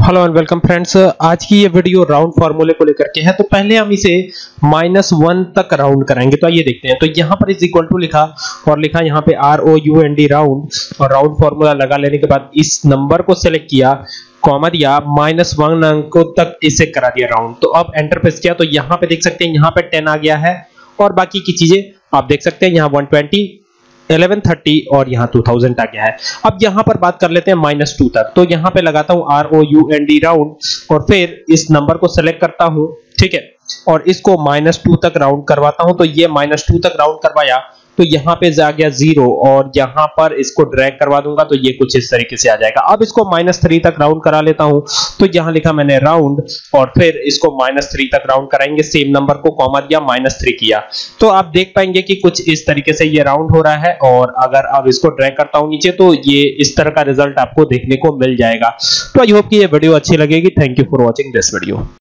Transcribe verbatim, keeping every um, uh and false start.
Hello and welcome friends. आज की ये वीडियो राउंड फार्मूले को लेकर के है। तो पहले हम इसे माइनस वन तक राउंड कराएंगे। तो ये देखते हैं। तो यहाँ पर इज इक्वल टू लिखा और लिखा यहाँ पे R O U N D round, और राउंड फार्मूला लगा लेने के बाद इस नंबर को सिलेक्ट किया, कॉमा दिया, माइनस वन अंकों तक इसे करा दिया राउंड। तो अब एंटर प्रेस किया तो यहाँ पे देख सकते हैं यहाँ पे टेन आ गया है और बाकी की चीजें आप देख सकते हैं यहाँ वन ट्वेंटी, इलेवन थर्टी और यहाँ टू थाउजेंड आ गया है। अब यहाँ पर बात कर लेते हैं माइनस टू तक। तो यहाँ पे लगाता हूँ R O U N D round और फिर इस नंबर को सेलेक्ट करता हूँ, ठीक है, और इसको माइनस टू तक राउंड करवाता हूँ। तो ये माइनस टू तक राउंड करवाया तो यहाँ पे आ गया जीरो और यहाँ पर इसको ड्रैग करवा दूंगा तो ये कुछ इस तरीके से आ जाएगा। अब इसको माइनस थ्री तक राउंड करा लेता हूँ। तो यहाँ लिखा मैंने राउंड और फिर इसको माइनस थ्री तक राउंड कराएंगे, सेम नंबर को कॉमा दिया, माइनस थ्री किया। तो आप देख पाएंगे कि कुछ इस तरीके से ये राउंड हो रहा है। और अगर अब इसको ड्रैग करता हूँ नीचे तो ये इस तरह का रिजल्ट आपको देखने को मिल जाएगा। तो आई होप कि ये वीडियो अच्छी लगेगी। Thank you for watching this video.